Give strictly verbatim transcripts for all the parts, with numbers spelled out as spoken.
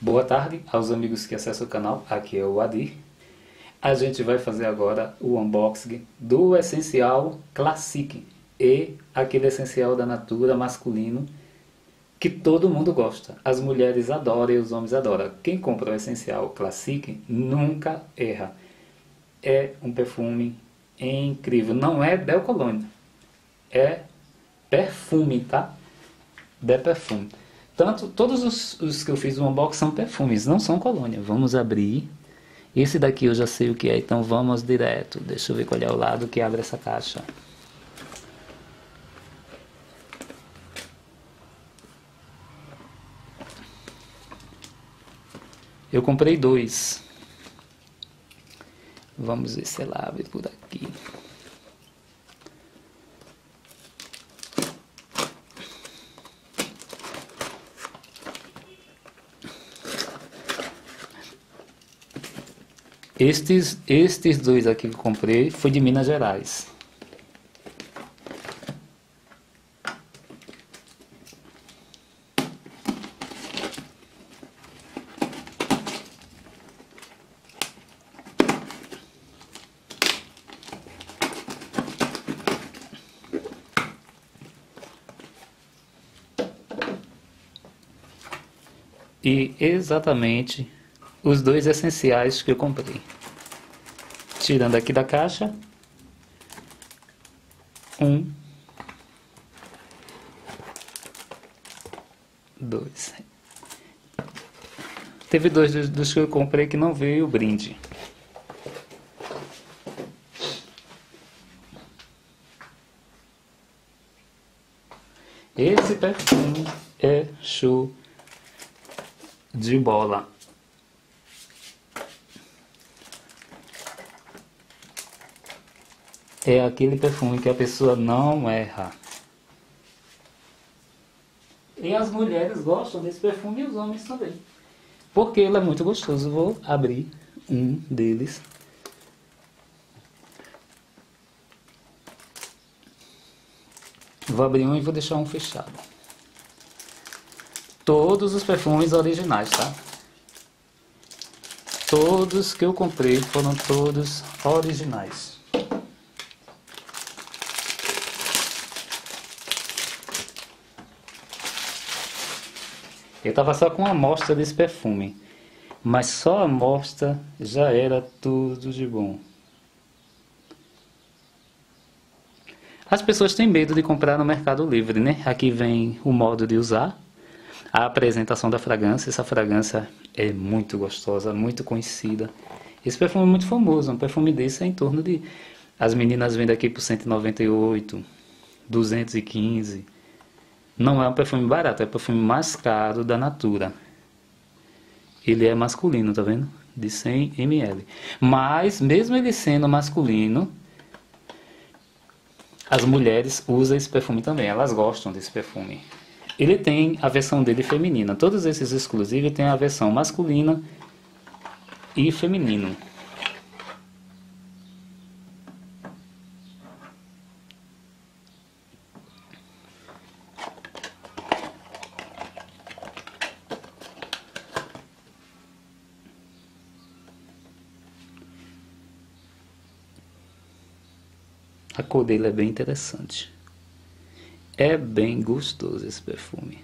Boa tarde aos amigos que acessam o canal, aqui é o Adir. A gente vai fazer agora o unboxing do Essencial Classic e aquele Essencial da Natura masculino que todo mundo gosta. As mulheres adoram e os homens adoram. Quem compra o Essencial Classic nunca erra. É um perfume incrível, não é Del Cologne, é perfume, tá? De perfume. Tanto, todos os, os que eu fiz no unboxing são perfumes, não são colônia. Vamos abrir. Esse daqui eu já sei o que é, então vamos direto. Deixa eu ver qual é o lado que abre essa caixa. Eu comprei dois. Vamos ver se ela abre por aqui. Estes, estes dois aqui que eu comprei foi de Minas Gerais. E exatamente os dois essenciais que eu comprei. Tirando aqui da caixa, um, dois. Teve dois dos, dos que eu comprei que não veio o brinde. Esse perfume é show de bola. É aquele perfume que a pessoa não erra. E as mulheres gostam desse perfume e os homens também. Porque ele é muito gostoso. Vou abrir um deles. Vou abrir um e vou deixar um fechado. Todos os perfumes originais, tá? Todos que eu comprei foram todos originais. Eu estava só com uma amostra desse perfume, mas só a amostra já era tudo de bom. As pessoas têm medo de comprar no Mercado Livre, né? Aqui vem o modo de usar, a apresentação da fragrância. Essa fragrância é muito gostosa, muito conhecida. Esse perfume é muito famoso, um perfume desse é em torno de... As meninas vendem aqui por cento e noventa e oito, duzentos e quinze. Não é um perfume barato, é o perfume mais caro da Natura. Ele é masculino, tá vendo? De cem mililitros. Mas, mesmo ele sendo masculino, as mulheres usam esse perfume também. Elas gostam desse perfume. Ele tem a versão dele feminina. Todos esses exclusivos têm a versão masculina e feminino. A cor dele é bem interessante. É bem gostoso esse perfume.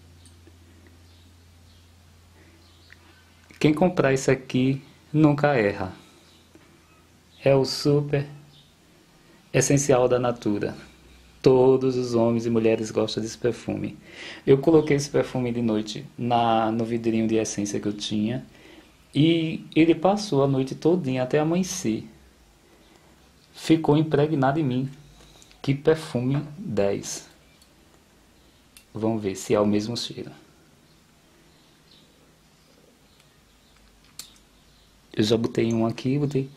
Quem comprar isso aqui nunca erra. É o super essencial da Natura. Todos os homens e mulheres gostam desse perfume. Eu coloquei esse perfume de noite na, no vidrinho de essência que eu tinha. E ele passou a noite todinha até amanhecer. Ficou impregnado em mim. Que perfume dez. Vamos ver se é o mesmo cheiro. Eu já botei um aqui, botei.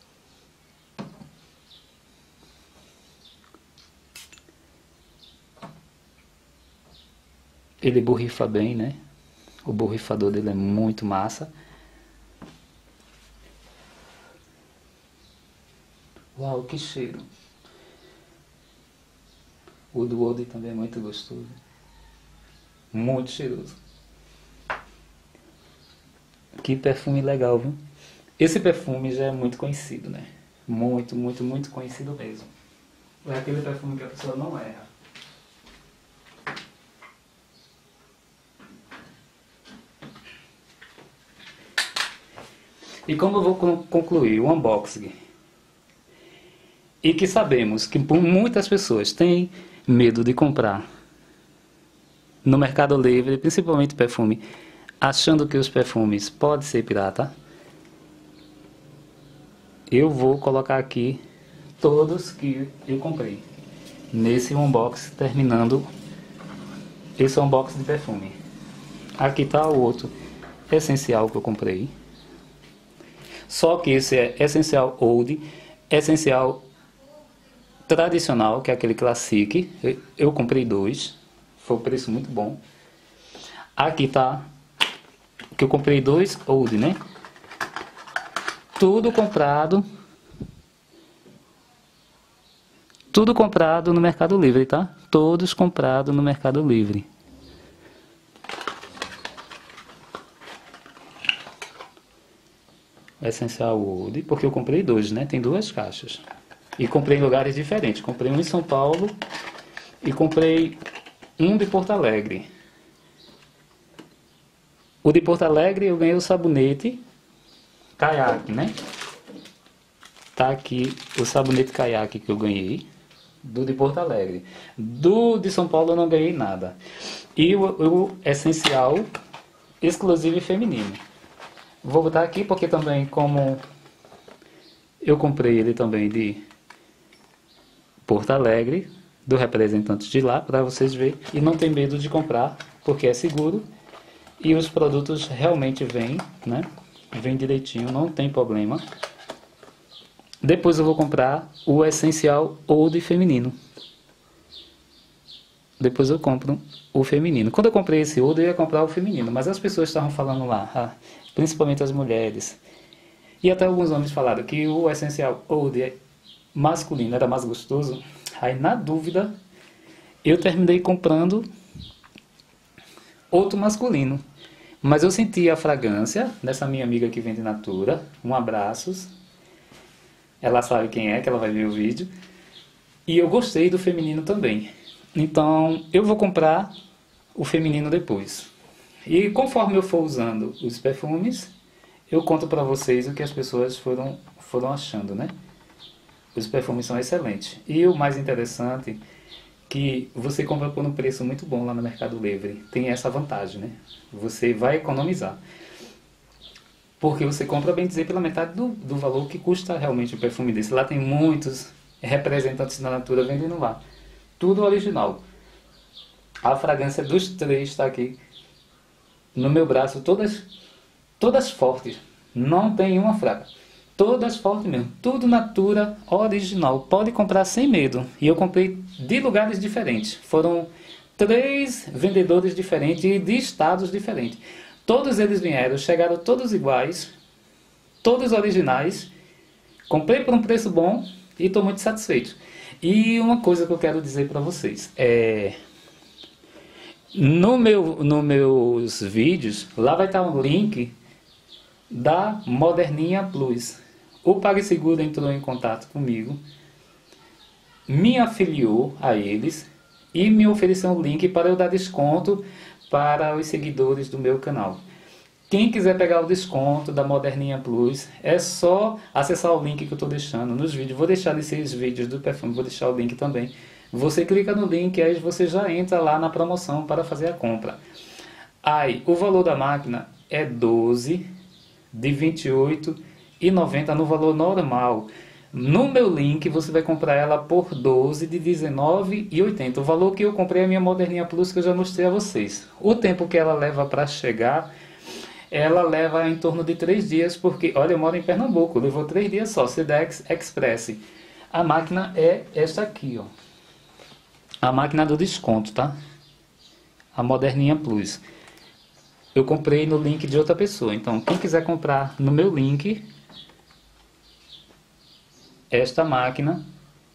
Ele borrifa bem, né? O borrifador dele é muito massa. Uau, que cheiro! O do Oden também é muito gostoso. Muito cheiroso. Que perfume legal, viu? Esse perfume já é muito conhecido, né? Muito, muito, muito conhecido mesmo. É aquele perfume que a pessoa não erra. E como eu vou concluir o unboxing? E que sabemos que muitas pessoas têm medo de comprar no Mercado Livre, principalmente perfume, achando que os perfumes podem ser pirata. Eu vou colocar aqui todos que eu comprei nesse unboxing, terminando esse unboxing de perfume. Aqui está o outro essencial que eu comprei. Só que esse é essencial old, essencial tradicional, que é aquele classic. Eu, eu comprei dois, foi um preço muito bom. Aqui tá que eu comprei dois old, né? Tudo comprado, tudo comprado no Mercado Livre, tá? Todos comprados no Mercado Livre. Essencial Old, porque eu comprei dois, né? Tem duas caixas. E comprei em lugares diferentes. Comprei um em São Paulo e comprei um de Porto Alegre. O de Porto Alegre eu ganhei o sabonete caiaque, né? Tá aqui o sabonete caiaque que eu ganhei do de Porto Alegre. Do de São Paulo eu não ganhei nada. E o, o essencial exclusivo e feminino. Vou botar aqui porque também, como eu comprei ele também de Porto Alegre, do representante de lá, para vocês verem. E não tem medo de comprar, porque é seguro. E os produtos realmente vêm, né? Vem direitinho, não tem problema. Depois eu vou comprar o essencial Old feminino. Depois eu compro o feminino. Quando eu comprei esse Old, eu ia comprar o feminino. Mas as pessoas estavam falando lá, ah, principalmente as mulheres, e até alguns homens falaram que o essencial Old masculino era mais gostoso. Aí, na dúvida, eu terminei comprando outro masculino. Mas eu senti a fragrância dessa minha amiga que vende Natura. Um abraço. Ela sabe quem é, que ela vai ver o vídeo. E eu gostei do feminino também. Então, eu vou comprar o feminino depois. E conforme eu for usando os perfumes, eu conto para vocês o que as pessoas foram, foram achando, né? Os perfumes são excelentes. E o mais interessante, que você compra por um preço muito bom lá no Mercado Livre. Tem essa vantagem, né? Você vai economizar. Porque você compra, bem dizer, pela metade do, do valor que custa realmente o perfume desse. Lá tem muitos representantes da Natura vendendo lá. Tudo original. A fragrância dos três está aqui no meu braço, todas, todas fortes. Não tem uma fraca. Todas fortes mesmo. Tudo Natura original. Pode comprar sem medo. E eu comprei de lugares diferentes. Foram três vendedores diferentes e de estados diferentes. Todos eles vieram, chegaram todos iguais, todos originais. Comprei por um preço bom e estou muito satisfeito. E uma coisa que eu quero dizer para vocês é... No meu, no meus vídeos, lá vai estar um link da Moderninha Plus. O PagSeguro entrou em contato comigo, me afiliou a eles e me ofereceu um link para eu dar desconto para os seguidores do meu canal. Quem quiser pegar o desconto da Moderninha Plus, é só acessar o link que eu estou deixando nos vídeos. Vou deixar nesses vídeos do perfume, vou deixar o link também. Você clica no link e aí você já entra lá na promoção para fazer a compra. Aí, o valor da máquina é doze de vinte e oito reais e noventa centavos no valor normal. No meu link você vai comprar ela por doze de dezenove reais e oitenta centavos. O valor que eu comprei é a minha Moderninha Plus, que eu já mostrei a vocês. O tempo que ela leva para chegar, ela leva em torno de três dias, porque, olha, eu moro em Pernambuco, levou três dias só, Sedex Express. A máquina é esta aqui, ó. A máquina do desconto, tá? A Moderninha Plus. Eu comprei no link de outra pessoa. Então, quem quiser comprar no meu link, esta máquina,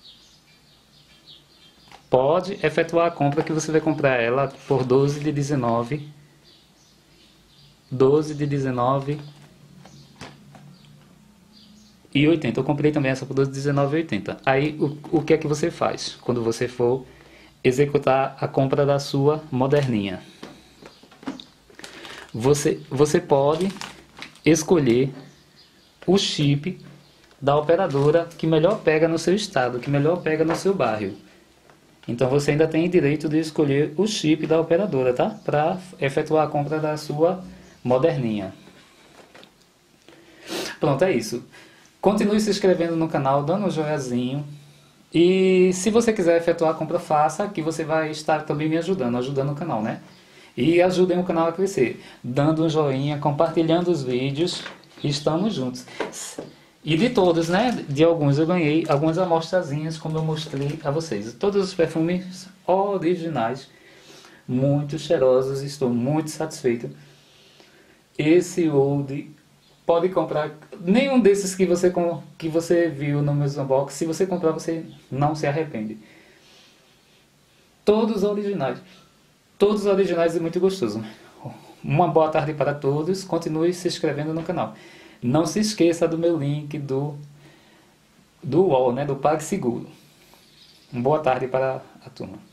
pode efetuar a compra, que você vai comprar ela por doze de dezenove. doze de dezenove e oitenta. Eu comprei também essa por dezenove e oitenta. Aí o, o que é que você faz quando você for executar a compra da sua moderninha? Você, você pode escolher o chip da operadora que melhor pega no seu estado, que melhor pega no seu bairro. Então você ainda tem direito de escolher o chip da operadora, tá? Para efetuar a compra da sua moderninha. Pronto, é isso. Continue se inscrevendo no canal, dando um joinhazinho. E se você quiser efetuar a compra, faça, que você vai estar também me ajudando, ajudando o canal, né? E ajudem o canal a crescer, dando um joinha, compartilhando os vídeos. Estamos juntos. E de todos, né? De alguns eu ganhei algumas amostrazinhas, como eu mostrei a vocês. Todos os perfumes originais, muito cheirosos, estou muito satisfeito. Esse Oud, pode comprar, nenhum desses que você, que você viu no meu unboxing, se você comprar você não se arrepende. Todos originais, todos originais e muito gostoso. Uma boa tarde para todos, continue se inscrevendo no canal. Não se esqueça do meu link do, do U O L, né, do PagSeguro. Uma boa tarde para a turma.